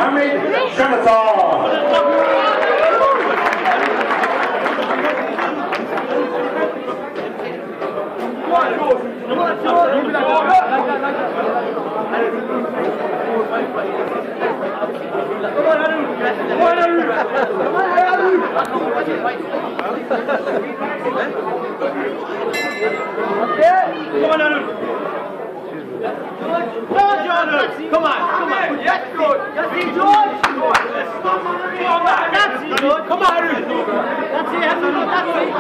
Mohammed Shamatar. Come on. Yes, good. That's it, George. That's it, George. Come on. That's it, that's it.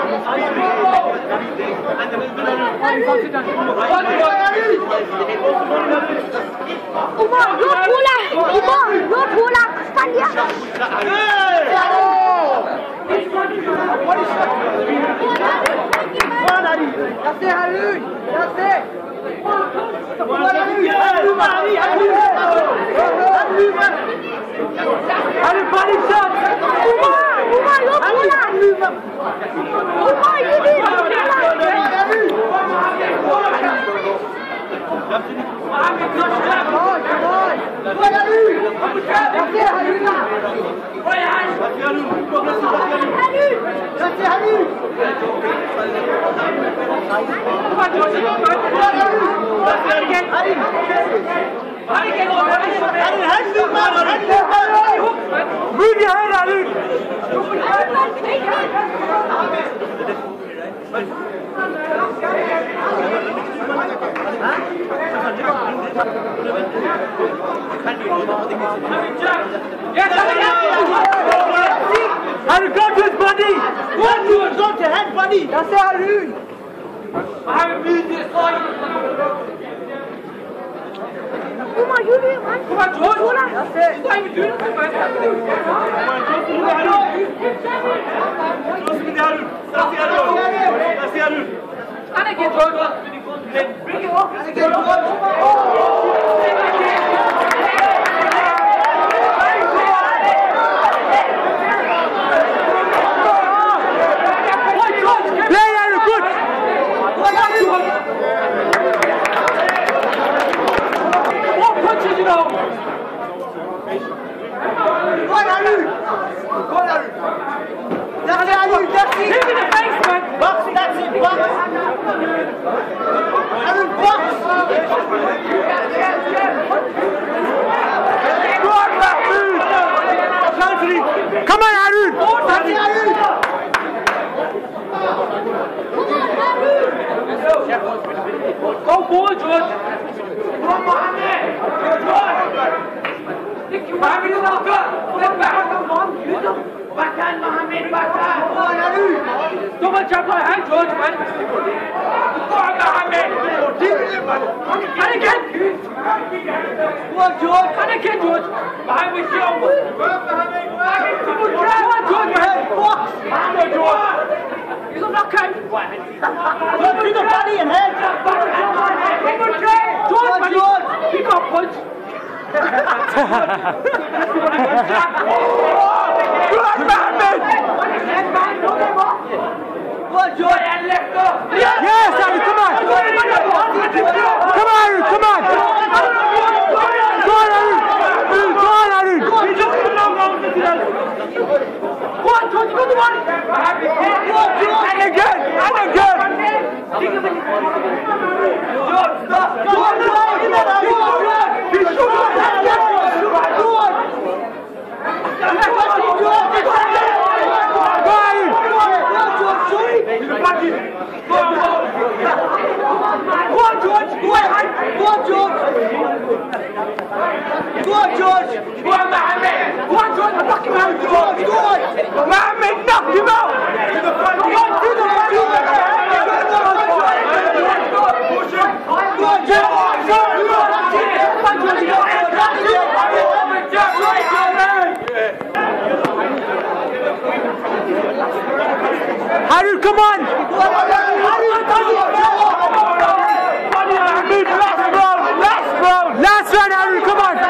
Umar, lo pula. Stand here. That's it, Harun. That's it. Harun, body shot. Umar, lo pula. Umar, you did. Move your head, Harun. Harun, go to his body! Go to head body! That's it, Harun! I haven't moved this side! Umar, you do it, man. Come on, George! That's it! He's not even doing it, man! That's it, Harun! And again, George! Bring it up! And again, George! Come on, Harun! Go forward, George! Come on, Mohammed! Mohammed is not good! Step back! Backhand, Mohammed, backhand! Come on, Harun! Don't jump on hand, George, man! Go on, Mohammed! And again! Come on, George! And again, George! Mohammed, show! Come on, George, man! Come on, George! He's a knockout! Go to the body and head! George, man! George! He got punched! Go on, Mohammed! Go on, George! Yes, Harry, come on! Come on, Harry, come on! Go on, Harry! Go on, Harry! Go on, George, go to one! And again! And again! George, stop! George, George! Go on, Mohammed! Go on, George! Knock him out, George! Go on! Mohammed, knock him out! Go on, do the body! Push him! Go on, Harun, come on! Last round, Harun, come on!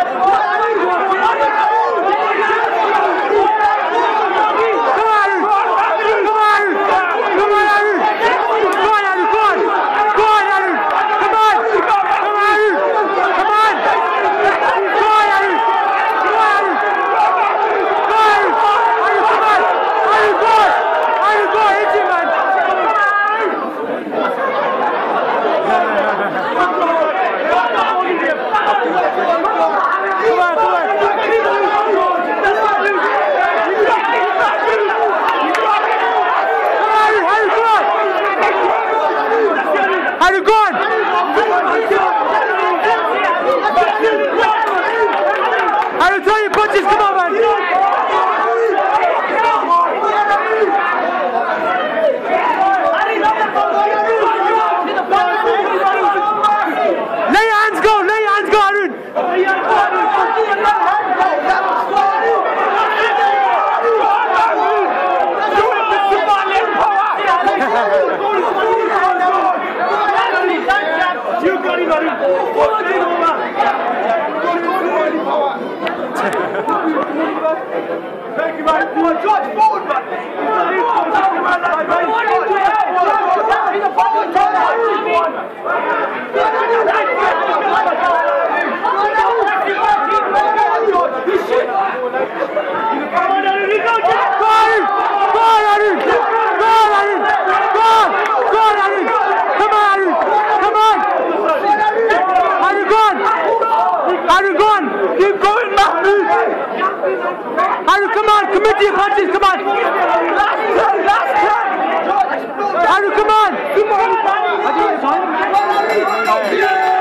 Thank you, mate. George, forward, mate. Keep going, Mahmoud! Harry, come on, commit to your punches, come on! Last turn! Harry, come on! Come on!